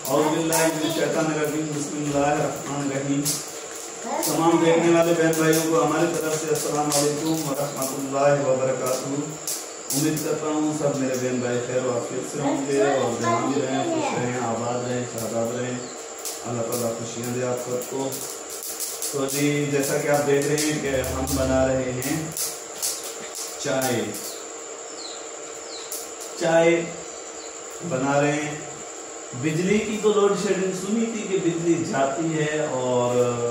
बिस्मिल्लाहिर्रहमानिर्रहीम। तमाम देखने वाले बहन भाइयों को हमारी तरफ से अस्सलाम वालेकुम व रहमतुल्लाहि व बरकातुहू। उम्मीद करता हूँ सब मेरे बहन भाई खैर व आफियत से होंगे और जहाँ भी रहें, खुश रहें, आबाद रहें, शादाब रहें। अल्लाह ताला खुशियाँ दे आप सबको। तो जी जैसा कि आप देख रहे हैं कि हम बना रहे हैं चाय बना रहे हैं। बिजली की तो लोड शेडिंग सुनी थी कि बिजली जाती है और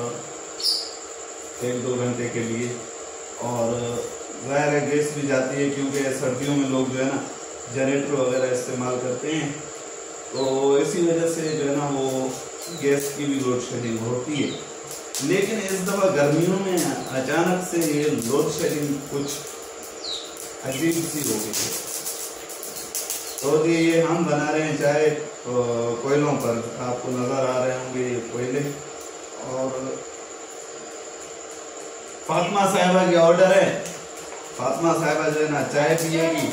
1-2 घंटे के लिए, और ज़ाहिर है गैस भी जाती है क्योंकि सर्दियों में लोग जो है ना जनरेटर वगैरह इस्तेमाल करते हैं, तो इसी वजह से जो है ना वो गैस की भी लोड शेडिंग होती है। लेकिन इस दफ़ा गर्मियों में अचानक से ये लोड शेडिंग कुछ अजीब सी हो गई है। तो ये हम बना रहे हैं चाय कोयलों पर, आपको नज़र आ रहे होंगे ये कोयले। और फातिमा साहिबा की ऑर्डर है, फातिमा साहिबा जो है ना चाय पिएगी।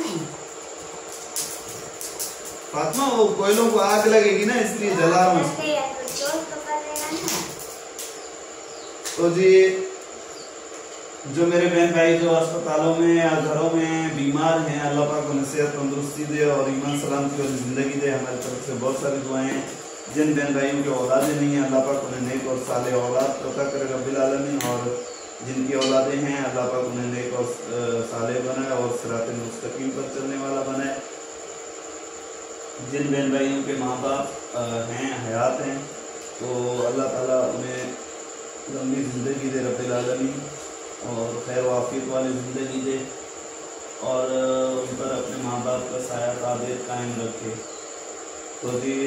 फातिमा वो कोयलों को आग लगेगी ना, इसलिए जला रहा हूँ। तो जी जो मेरे बहन भाई जो अस्पतालों में या घरों में बीमार हैं, अल्लाह पाक उन्हें सेहत तंदुरुस्ती दे और ईमान सलामती वाली ज़िंदगी दे। हमारी तरफ से बहुत सारी दुआएं हैं। जिन बहन भाइयों की औलादें नहीं हैं, अल्लाह पाक उन्हें नेक और साले औलाद अता करे रब्बिल आलमीन, और जिनकी औलादें हैं अल्लाह पाक उन्हें नेक और साले बनाए और सिरात मुस्तकीम पर चलने वाला बनाए। जिन बहन भाइयों के माँ बाप हैं, हयात हैं, तो अल्लाह ताला उन्हें लंबी ज़िंदगी दे रब्बिल आलमीन और खैर वाफियत वाली ज़िंदगी दे, और उन पर अपने माँ बाप का साया ताबीर कायम रखे। तो जी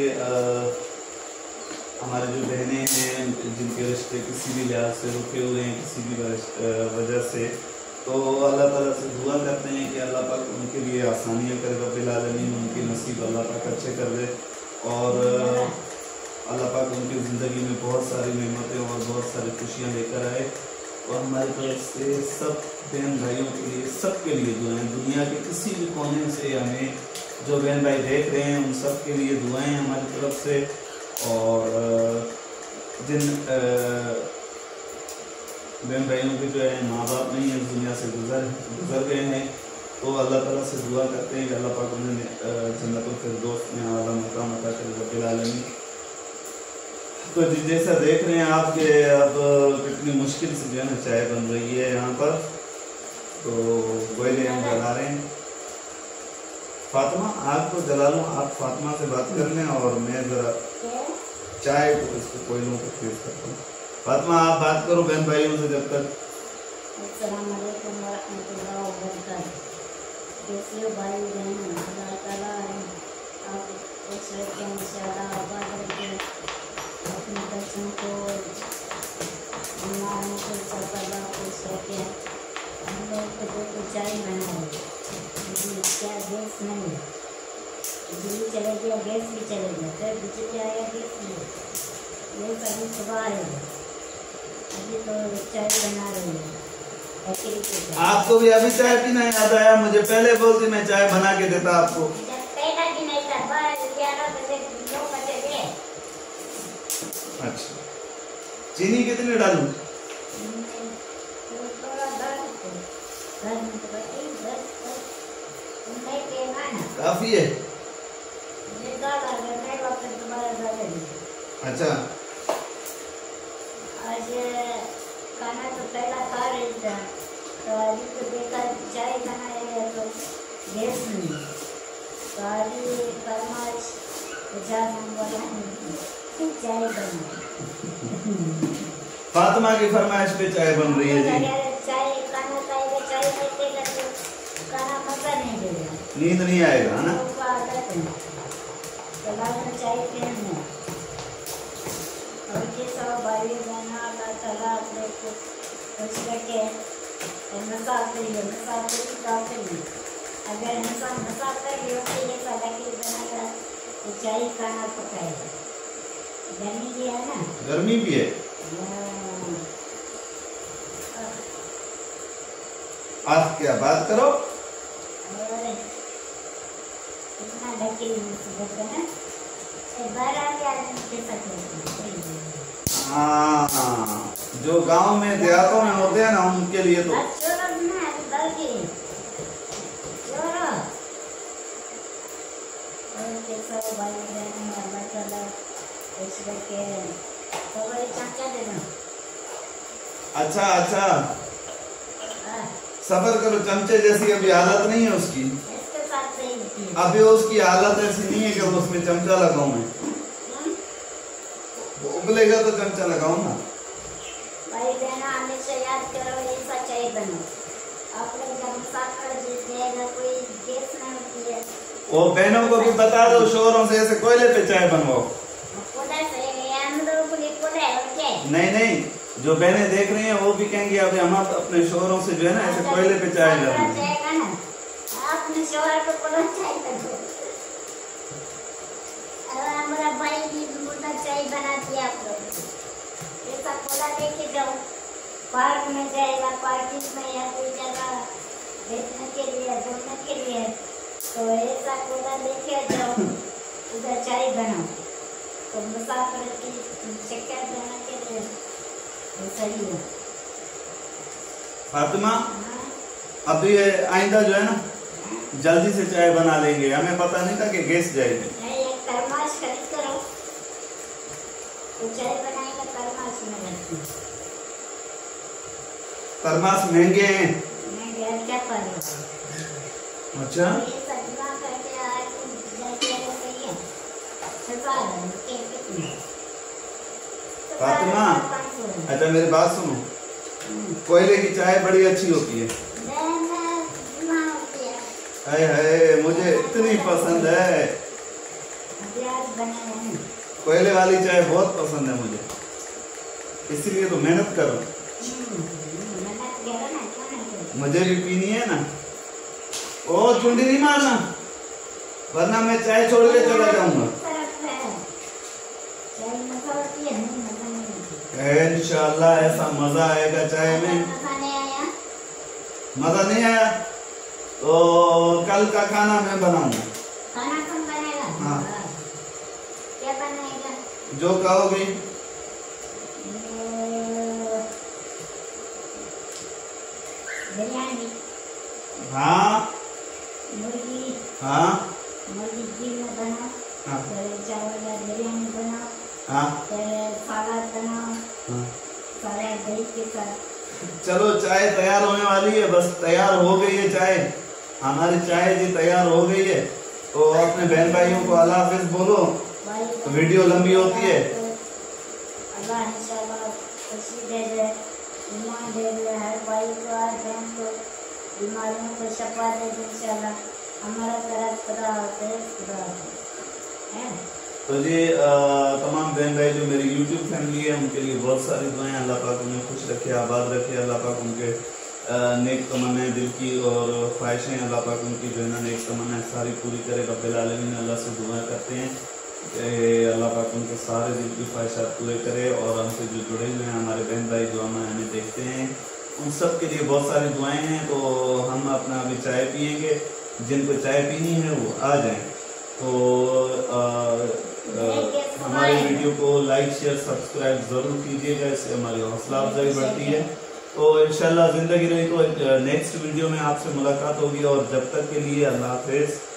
हमारे जो बहनें हैं जिनके रिश्ते किसी भी लिहाज से रुके हुए हैं, किसी भी वजह से, तो अल्लाह ताला से दुआ करते हैं कि अल्लाह पाक उनके लिए आसानियाँ करे रब्बिल आलमीन, उनकी नसीब अल्लाह पाक अच्छे कर दे, और अल्लाह पाक उनकी ज़िंदगी में बहुत सारी नेमतें और बहुत सारी खुशियाँ लेकर आए। और हमारी तरफ से सब बहन भाइयों के लिए, सबके लिए दुआएं, दुनिया के किसी भी कोने से हमें जो बहन भाई देख रहे हैं उन सब के लिए दुआएं हमारी तरफ से। और जिन बहन भाइयों के जो है माँ बाप नहीं है, दुनिया से गुजर गए हैं, तो अल्लाह ताला से दुआ करते हैं कि अल्लाह पाक उन्हें जन्नतुल फिरदौस में आला मकाम अता करे रब्बिल आलमीन। तो जैसा देख रहे हैं आप कि अब कितनी मुश्किल से जो है ना चाय बन रही है यहाँ पर, तो कोयले हम जला रहे हैं। फातिमा आग को जला लूँ, आप फातिमा से बात कर लें और मैं ज़रा चाय को इसको कोयलों को तेज करता हूँ। फातिमा आप बात करो बहन भाइयों से जब तक। अस्सलाम वालेकुम व रहमतुल्लाहि व बरकातहू। कैसे हो भाई बहन? अल्लाह ताला आप इंशाअल्लाह आबाद रखें अपने बच्चों को, बीमारों को सब अल्लाह खुश रखे। हम लोग को तो चाय बनाए, क्या गैस नहीं, बिजली चले गया गैस भी चले गया, फिर बिजली आया गैस नहीं, ये सभी सुबह है। अभी तो चाय बना रही है। आपको भी अभी चाय पीना याद आया? मुझे पहले बोलती, मैं चाय बना के देता आपको। अच्छा, चीनी कितनी डालूं? काफी है। अच्छा, आज खाना तो पहला खा रही था, तो अभी तो देखा चाय बनाए है तो गैस नहीं, तो अभी फरमाइश चाय बना। फातिमा की फरमाइश पे चाय बन रही है जी। चाय खाना खाएगा, चाय पीएगा तो खाना मजा नहीं देगा, नींद नहीं आएगा, है ना? चाय पीना और कैसा भाई बहना अल्लाह ताला आप लोग को खुश रखे। नशा करिए, नशा करिए, अगर नशा कर लियो तो ये सादा के बनाएगा तो चाय खाना पकाएगा। गर्मी भी है ना, गर्मी भी है। आप क्या बात करो। और इतना ढके मुसीबत है ना। हाँ, जो गांव में देहातों में होते हैं ना उनके लिए तो अच्छा अच्छा सबर करो, चमचे जैसी अभी हालत नहीं है उसकी। अभी उसकी हालत ऐसी नहीं है कि उसमें चमचा लगाऊं मैं। वो उबलेगा तो चमचा लगाऊं ना। भाई बहना हमेशा याद करो ऐसा चाय बनो। आप लोग जब साकर जाएगा कोई गैस नहीं होती है। वो बहनों को भी बता दो शोरों से ऐसे कोयले पे चाय बनवाओ। नहीं नहीं, जो बहनें देख रही हैं वो भी कहेंगी अभी हम अपने शोरों से जो है ना ऐसे कोयले पे चाय बनाएंगे। अपने शोहर को बोलो चाय बनो। हमारा भाई भी मोटा चाय बनाती है आप लोग। ऐसा कोला लेके जाओ, पार्क में जाएगा, पार्टी में या कोई जगह बैठने के लिए, घूमने के लिए, तो ऐसा कोला लेके जाओ, उधर चाय बनाओ, तो मुसाफिर की चक्कर देने के लिए सही है। फातिमा, अभी आइंदा जो है ना जल्दी से चाय बना लेंगे, हमें पता नहीं था कि गैस जाएगी। एक थर्मास खरीद करो, तो चाय बनाएगा थर्मास में रखती। थर्मास महंगे हैं। महंगे हैं, क्या करें? अच्छा। ये सजमा करके आए तो जाके सही है। सस्ता है, कितने? फातिमा, अच्छा मेरी बात सुनो, कोयले की चाय बड़ी अच्छी होती है। हाय हाय, मुझे इतनी पसंद है। कोयले वाली चाय बहुत पसंद है मुझे, इसीलिए तो मेहनत करो। मुझे भी पीनी है ना। ओ चुंडी नहीं मारना, वरना मैं चाय छोड़ के चला जाऊंगा। इंशाल्लाह ऐसा मजा आएगा चाय में। मजा नहीं आया तो कल का खाना मैं बनाऊंगा। खाना कौन बनाएगा? हाँ, क्या बनाएगा? जो कहोगी। बिरयानी। हाँ मुर्गी। हाँ मुर्गी घी में बनाओ। हाँ चावल या बिरयानी बनाओ। हाँ सलाद बनाओ। हाँ। सलाद दही के साथ। चलो चाय तैयार होने वाली है, बस तैयार हो गई है चाय, हमारी चाय जी तैयार हो गई है। तो अपने बहन भाइयों को अल्लाह हाफिज बोलो, तो वीडियो लंबी होती है। अल्लाह इंशाल्लाह खुशी दे दे, ईमान दे दे, हर भाई को हर बहन को बीमारियों को शफा दे दे इंशाल्लाह। हमारा तरफ खुदा हाफिज, खुदा हाफिज। तो जी तमाम बहन भाई जो मेरी YouTube फैमिली है उनके लिए बहुत सारी दुआएं, अल्लाह पाक उन्हें खुश रखे, आबाद रखे, अल्लाह पाक उनके नेक तमन्नाएं दिल की और ख्वाहिशें अल्लाह पाक उनकी जो है ना नेक तमन्नाएं सारी पूरी करे। रब्बिल आलमीन अल्लाह से दुआ करते हैं कि अल्लाह पाक उनके सारे दिल की ख्वाहिशात पूरे करे। और हमसे जो जुड़े हुए हैं हमारे बहन भाई जो हमें देखते हैं उन सब के लिए बहुत सारी दुआएं हैं। तो हम अपना अभी चाय पियेंगे, जिनको चाय पीनी है वो आ जाएं। तो हमारे वीडियो को लाइक शेयर सब्सक्राइब जरूर कीजिएगा, इससे हमारी हौसला अफजाई बढ़ती है। तो इंशाल्लाह जिंदगी रही तो नेक्स्ट वीडियो में आपसे मुलाकात होगी, और जब तक के लिए अल्लाह हाफिज।